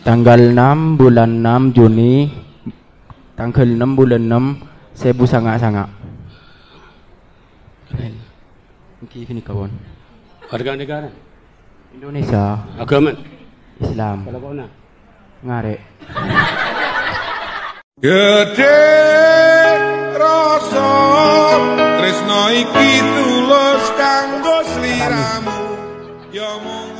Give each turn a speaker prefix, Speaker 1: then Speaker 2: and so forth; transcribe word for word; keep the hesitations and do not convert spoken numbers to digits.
Speaker 1: Tanggal enam bulan enam Juni, tanggal enam bulan enam seribu sanga-sanga. Ini kawan.
Speaker 2: Warga negara
Speaker 1: Indonesia.
Speaker 2: agama
Speaker 1: Islam.
Speaker 2: kalau kau nak
Speaker 1: Ngarek.
Speaker 3: Gede rasa tresno iki tulus kanggo sliramu ya mung